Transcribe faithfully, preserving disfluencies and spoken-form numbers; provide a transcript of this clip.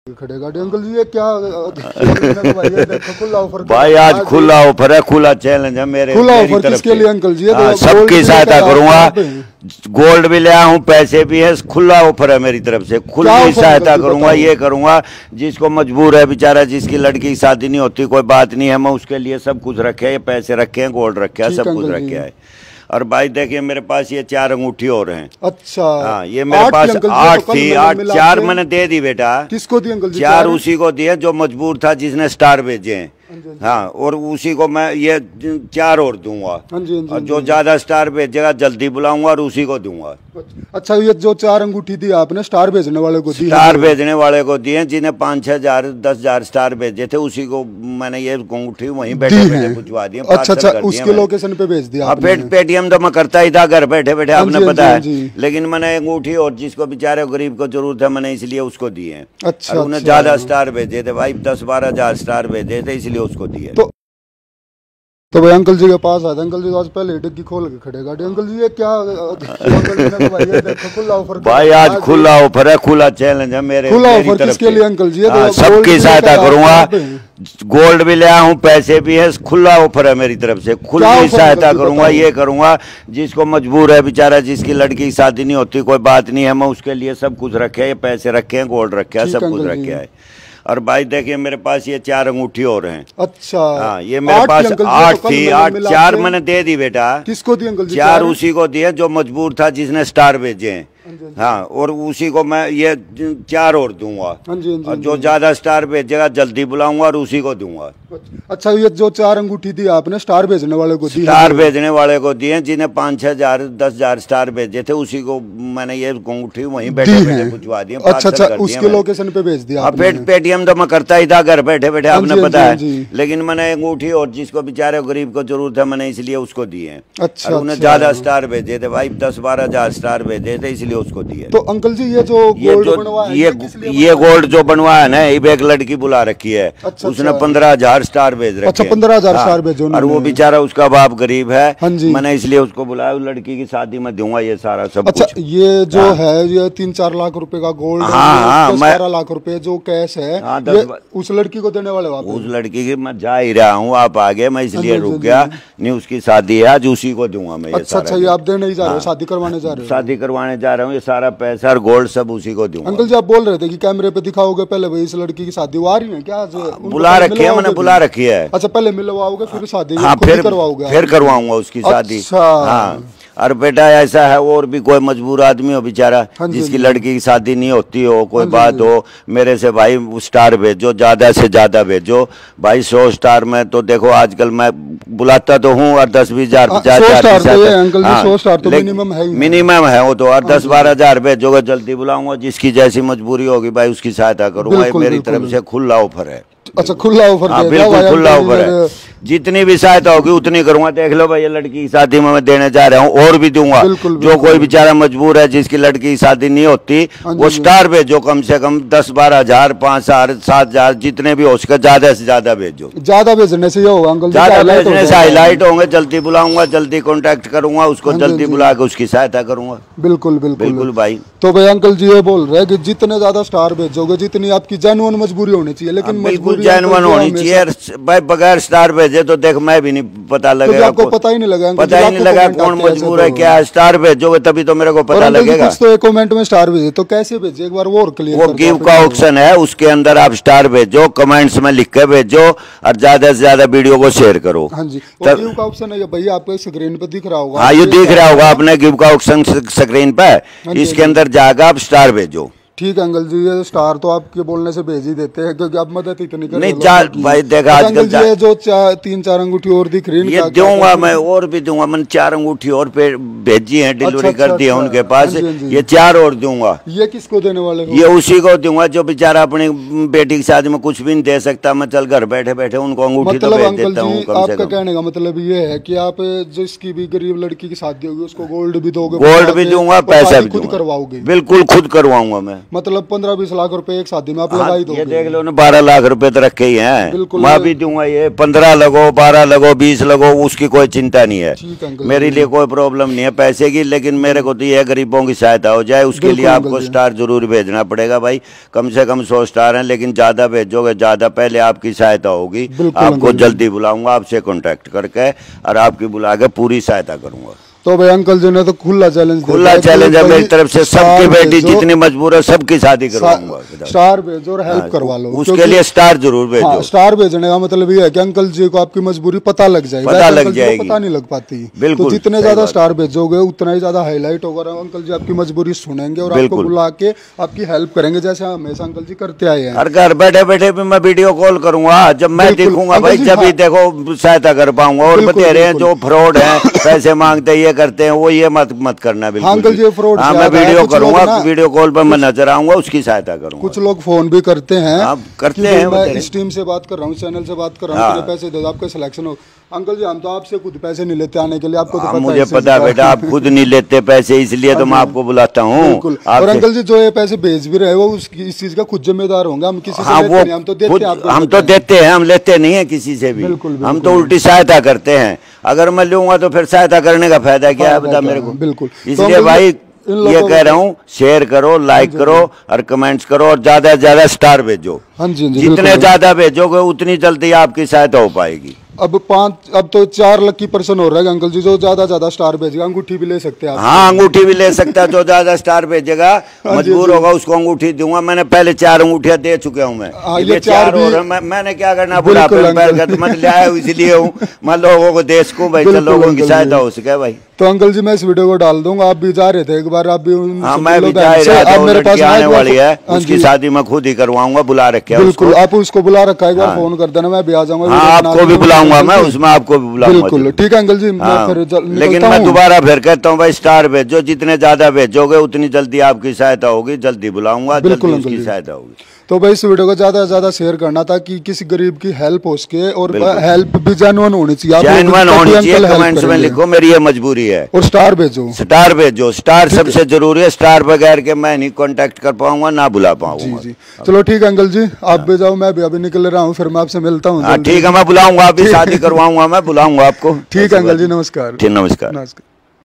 खड़े गाड़ी अंकल जी ये क्या भाई, देखो खुला ऑफर भाई, आज खुला ऑफर है, खुला चैलेंज है मेरे खुला मेरी ऑफर तरफ किसके से। लिए अंकल जी? हाँ, सबकी सहायता करूंगा, गोल्ड भी ले आया हूँ, पैसे भी है, खुला ऑफर है मेरी तरफ से, खुली सहायता करूंगा। ये करूंगा जिसको मजबूर है बेचारा, जिसकी लड़की की शादी नहीं होती, कोई बात नहीं है, मैं उसके लिए सब कुछ रखे है, पैसे रखे हैं, गोल्ड रखे है, सब कुछ रखे है। और भाई देखिए मेरे पास ये चार अंगूठी और हैं। अच्छा हाँ, ये मेरे पास आठ थी, आठ चार मैंने दे दी बेटा। किसको दी अंकल जी? चार उसी को दिए जो मजबूर था, जिसने स्टार भेजे हैं। हाँ, और उसी को मैं ये चार और दूंगा, और जो ज्यादा स्टार भेजेगा जल्दी बुलाऊंगा और उसी को दूंगा। अच्छा, ये जो चार अंगूठी दी आपने स्टार भेजने वाले को दी? स्टार भेजने वाले को दिए, जिन्हें पाँच छह हजार दस हजार स्टार भेजे थे, उसी को मैंने ये अंगूठी वहीं बैठे बैठे पूछवा दी। अच्छा अच्छा, उसके लोकेशन पे भेज दिया? पेटीएम तो मैं करता ही था घर बैठे बैठे, आपने पता है, लेकिन मैंने अंगूठी और जिसको बेचारे गरीब को जरूरत है, मैंने इसलिए उसको दिए हैं। अच्छा, उन्हें ज्यादा स्टार भेजे थे भाई, दस बारह हजार स्टार भेजे थे, इसलिए उसको दिए। तो तो भाई अंकल जी के पास आते, अंकल जी आज पहले डिग्गी खोल के खड़े गाड़ी। अंकल जी ये क्या भाई, देखो खुला ऑफर भाई, आज खुला ऑफर है, खुला चैलेंज है मेरे खुला ऑफर किसके लिए अंकल जी? सबकी सहायता करूंगा, गोल्ड भी ले आया हूँ, पैसे भी है, खुला ऑफर है मेरी तरफ से, खुली सहायता करूंगा। ये करूंगा जिसको मजबूर है बेचारा, जिसकी लड़की की शादी नहीं होती, कोई बात नहीं है, मैं उसके लिए सब कुछ रखे है, पैसे रखे हैं, गोल्ड रखे है, सब कुछ रखे है। और भाई देखिए मेरे पास ये चार अंगूठी और हैं। अच्छा हाँ, ये मेरे पास आठ थी, आठ चार मैंने दे दी बेटा। किसको दी अंकल जी? चार उसी को दिए जो मजबूर था, जिसने स्टार भेजे हैं। हाँ, और उसी को मैं ये चार और दूंगा, और जो ज्यादा स्टार भेजेगा जल्दी बुलाऊंगा और उसी को दूंगा। अच्छा, ये जो चार अंगूठी दी आपने स्टार भेजने वाले को दी? स्टार भेजने वाले को दिए, जिन्हें पाँच छह हजार दस हजार स्टार भेजे थे, उसी को मैंने ये अंगूठी वहीं बैठे बैठे पूछवा दी। अच्छा अच्छा, उसके लोकेशन पे भेज दिया? पेटीएम तो मैं करता ही था घर बैठे बैठे, आपने पता है, लेकिन मैंने अंगूठी और जिसको बेचारे गरीब को जरूरत है, मैंने इसलिए उसको दिए हैं। अच्छा, उन्हें ज्यादा स्टार भेजे थे भाई, दस बारह हजार स्टार भेजे थे, इसलिए उसको दिए। तो अंकल जी ये जो गोल्ड बनवाया, ये ये गोल्ड जो बनवाया ना, ये एक लड़की बुला रखी है। अच्छा, उसने पंद्रह हजार स्टार भेज रखे। अच्छा, पंद्रह हजार स्टार भेजो। और वो बेचारा, उसका बाप गरीब है, मैंने इसलिए उसको बुलाया, उस लड़की की शादी में दूंगा ये सारा सब। अच्छा, ये जो है ये तीन चार लाख रुपए का गोल्ड, हाँ बारह लाख रुपए जो कैश है, उस लड़की को देने वाले? उस लड़की की मैं जा ही रहा हूँ, आप आगे, मैं इसलिए रुक गया नहीं, उसकी शादी है आज, उसी को दूंगा मैं। अच्छा अच्छा, ये आप देने ही जा रहे हो, शादी करवाने जा रहे हो? शादी करवाने जा रहा हूँ, ये सारा पैसा और गोल्ड सब उसी को दूंगा। अंकल जी आप बोल रहे थे कि कैमरे पे दिखाओगे पहले, भाई इस लड़की की शादी आ रही है क्या? बुला रखी है मैंने, बुला रखी है। अच्छा, पहले मिलवाओगे फिर शादी? हाँ, फिर करवाओगे? फिर करवाऊंगा उसकी शादी। हाँ, और बेटा ऐसा है, और भी कोई मजबूर आदमी हो बेचारा, जिसकी लड़की की शादी नहीं होती हो, कोई बात हो, मेरे से भाई स्टार भेजो, ज्यादा से ज्यादा भेजो भाई। सौ स्टार में तो देखो आजकल मैं बुलाता तो हूँ, और दस बीस हजार मिनिमम है, मिनिमम है वो तो, और दस बारह हजार भेजोगे जल्दी बुलाऊंगा, जिसकी जैसी मजबूरी होगी भाई उसकी सहायता करूंगा। मेरी तरफ से खुला ऑफर है। अच्छा, खुला ऑफर? हाँ, बिल्कुल खुला ऑफर है, जितनी भी सहायता होगी उतनी करूंगा। देख लो भाई, ये लड़की की शादी में मैं देने जा रहा हूँ, और भी दूंगा। जो कोई बेचारा मजबूर है, जिसकी लड़की की शादी नहीं होती, वो स्टार भेजो, कम से कम दस बारह हजार पाँच हजार सात हजार जितने भी हो सके, ज्यादा से ज्यादा भेजो। ज्यादा भेजने से ये होगा अंकल, ज्यादा भेजने से हाईलाइट होंगे, जल्दी बुलाऊंगा, जल्दी कॉन्टेक्ट करूंगा, उसको जल्दी बुला के उसकी सहायता करूंगा। बिल्कुल बिल्कुल बिल्कुल भाई। तो भाई अंकल जी ये बोल रहे हैं कि जितने ज्यादा स्टार भेजोगे, जितनी आपकी जेन्युइन मजबूरी होनी चाहिए, लेकिन बिल्कुल जेन्युइन होनी चाहिए भाई। बगैर स्टार भेजे तो देख मैं भी नहीं पता लगेगा, आपको पता ही नहीं लगा, पता ही नहीं लगा कौन मजबूर है क्या। स्टार भेजोगे तभी तो मेरे को पता लगेगा। कुछ तो एक कमेंट में स्टार भेजे, तो कैसे भेजे एक बार वो और क्लियर? वो गिव का ऑप्शन है, उसके अंदर आप स्टार भेजो, कमेंट्स में लिख के भेजो, और ज्यादा से ज्यादा वीडियो को शेयर करो। हाँ जी, गिव का ऑप्शन है भैया, आपको स्क्रीन पे दिख रहा होगा। हाँ, ये दिख रहा होगा अपने गिव का ऑप्शन स्क्रीन पे, इसके अंदर जाकर आप स्टार भेजो। ठीक है अंकल जी, ये स्टार तो आपके बोलने से भेज ही देते हैं, क्योंकि आप मदद इतनी कर नहीं चार भाई। देखा आजकल ये जो तीन चार अंगूठी और दिख रही है, ये दूंगा मैं, और भी दूंगा। मैंने चार अंगूठी और भेजी है, डिलीवरी कर दी है उनके पास, ये चार और दूंगा। ये किसको देने वाले? ये उसी को दूंगा जो बेचारा अपनी बेटी की शादी में कुछ भी नहीं दे सकता, मैं चल घर बैठे बैठे उनको अंगूठी तो भेज देता हूँ। आपका कहने का मतलब ये है कि आप जिसकी भी गरीब लड़की की शादी होगी उसको गोल्ड भी दोगे? गोल्ड भी दूंगा, पैसा भी खुद करवाओगे? बिल्कुल खुद करवाऊंगा मैं। मतलब पंद्रह बीस लाख रुपए एक शादी में आप लगा ही ये दोगे। देख लो ना, बारह लाख रुपए तो रखे ही हैं। बिल्कुल। मैं भी दूंगा, ये पंद्रह लगो, बारह लगो, बीस लगो, उसकी कोई चिंता नहीं है। ठीक अंकल, मेरे लिए कोई प्रॉब्लम नहीं है पैसे की, लेकिन मेरे को तो ये गरीबों की सहायता हो जाए, उसके लिए आपको स्टार जरूर भेजना पड़ेगा भाई। कम से कम सौ स्टार हैं, लेकिन ज्यादा भेजोगे ज्यादा, पहले आपकी सहायता होगी। आपको जल्दी बुलाऊंगा, आपसे कॉन्टेक्ट करके और आपकी बुला के पूरी सहायता करूंगा। तो भाई अंकल जी ने तो खुला चैलेंज खुला चैलेंज है मेरी तरफ से, सबकी बेटी जितनी मजबूर है सबकी शादी करवाऊंगा। स्टार भेजो और हेल्प करवा लो, उसके लिए स्टार जरूर भेजो। हाँ, स्टार भेजने का मतलब ये है कि अंकल जी को आपकी मजबूरी पता लग जाएगी, पता लग जाएगी, पता नहीं लग पाती। बिल्कुल। तो जितने ज्यादा स्टार भेजोगे उतना ही ज्यादा हाईलाइट होगा, अंकल जी आपकी मजबूरी सुनेंगे और आपको बुला के आपकी हेल्प करेंगे, जैसे हमेशा अंकल जी करते आए हैं। हर घर बैठे बैठे भी मैं वीडियो कॉल करूंगा, जब मैं देखूंगा भाई जब भी देखो सहायता कर पाऊंगा। और बतेरे हैं जो फ्रॉड है, पैसे मांगते ये करते हैं, वो ये मत मत करना बिल्कुल। अंकल जी फ्रॉड, हाँ मैं वीडियो करूंगा, वीडियो कॉल पर मैं नजर आऊंगा, उसकी सहायता करूंगा। कुछ लोग फोन भी करते हैं, करते हैं, मैं इस टीम से बात कर रहा हूँ, चैनल से बात कर रहा हूँ, पैसे दे दो आपका सिलेक्शन हो। अंकल जी हम तो आपसे खुद पैसे नहीं लेते आने के लिए, आपको तो पता मुझे पता है बेटा, आप खुद नहीं लेते पैसे, इसलिए तो मैं आपको बुलाता हूँ। और अंकल जी जो ये पैसे भेज भी रहे हो उसकी इस चीज का खुद जिम्मेदार होंगे, हम किसी से लेते नहीं, हम तो देते हैं। हम तो देते हैं, हम लेते नहीं है किसी से भी, हम तो उल्टी सहायता करते हैं। अगर मैं लूंगा तो फिर सहायता करने का फायदा क्या है बता मेरे को। बिल्कुल, इसलिए भाई ये कह रहा हूँ, शेयर करो, लाइक करो और कमेंट्स करो और ज्यादा से ज्यादा स्टार भेजो। हाँ जी, जितने ज्यादा भेजोगे उतनी जल्दी आपकी सहायता हो पाएगी। अब पांच अब तो चार लकी पर्सन हो रहा है अंकल जी, जो ज्यादा ज्यादा स्टार भेजेगा अंगूठी भी ले सकते हैं आप। हाँ अंगूठी भी ले सकता है, जो ज्यादा स्टार भेजेगा मजबूर होगा उसको अंगूठी दूंगा। मैंने पहले चार अंगूठियां दे चुका हूँ मैं। हाँ, ये चार हो रहे मैं, मैंने क्या करना बुढ़ापे में पैर कर मैं लाया इसलिए हूँ, मैं लोगों को देश को भाई लोगों की सहायता हो सके भाई। तो अंकल जी मैं इस वीडियो को डाल दूंगा, आप भी जा रहे थे एक बार, आप भी हाँ मैं भी जा रहा था, मेरे पास आने वाली है, उसकी शादी मैं खुद ही करवाऊंगा, बुला रखे। बिल्कुल आप उसको बुला रखा है, एक बार फोन कर देना, मैं भी आ जाऊंगा। हाँ आपको भी बुलाऊंगा मैं, उसमें आपको भी बुलाऊंगा। बिल्कुल ठीक है अंकल जी, मैं फिर लेकिन मैं दोबारा फिर कहता हूँ भाई स्टार भेजो, जितने ज्यादा भेजोगे उतनी जल्दी आपकी सहायता होगी, जल्दी बुलाऊंगा, जल्दी उसकी सहायता होगी। तो भाई इस वीडियो को ज्यादा से ज्यादा शेयर करना था कि किसी गरीब की हेल्प हो सके, और हेल्प भी जेन्युइन होनी चाहिए, जेन्युइन होनी चाहिए। कमेंट्स में लिखो मेरी ये मजबूरी है, और स्टार भेजो, स्टार भेजो, स्टार सबसे जरूरी है। स्टार बगैर के मैं नहीं कांटेक्ट कर पाऊंगा, ना बुला पाऊंगा। जी जी चलो ठीक है अंकल जी, आप भी जाओ, मैं भी अभी निकल रहा हूँ, फिर मैं आपसे मिलता हूँ। ठीक है मैं बुलाऊंगा, अभी शादी करवाऊंगा, मैं बुलाऊंगा आपको। ठीक है अंकल जी, नमस्कार। ठीक नमस्कार।